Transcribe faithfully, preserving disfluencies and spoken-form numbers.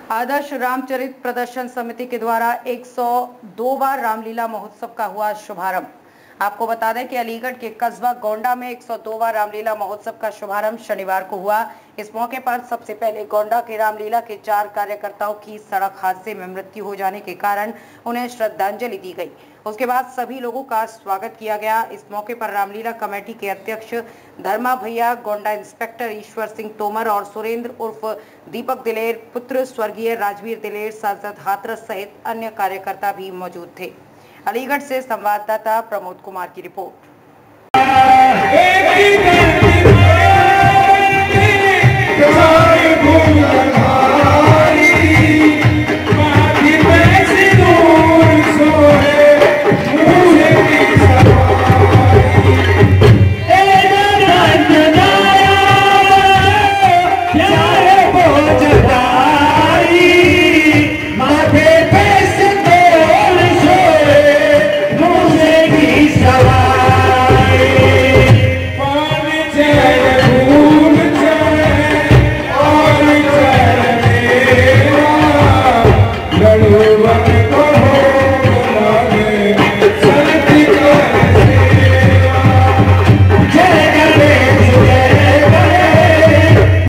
आदर्श रामचरित प्रदर्शन समिति के द्वारा एक सौ दो बार रामलीला महोत्सव का हुआ शुभारंभ। आपको बता दें कि अलीगढ़ के कस्बा गोंडा में एक सौ दो बार रामलीला महोत्सव का शुभारंभ शनिवार को हुआ। इस मौके पर सबसे पहले गोंडा के रामलीला के चार कार्यकर्ताओं की सड़क हादसे में मृत्यु हो जाने के कारण उन्हें श्रद्धांजलि दी गई। उसके बाद सभी लोगों का स्वागत किया गया। इस मौके पर रामलीला कमेटी के अध्यक्ष धर्मा भैया, गोंडा इंस्पेक्टर ईश्वर सिंह तोमर और सुरेंद्र उर्फ दीपक दिलेर, पुत्र स्वर्गीय राजवीर दिलेर, सांसद हाथरस सहित अन्य कार्यकर्ता भी मौजूद थे। अलीगढ़ से संवाददाता प्रमोद कुमार की रिपोर्ट। Lord,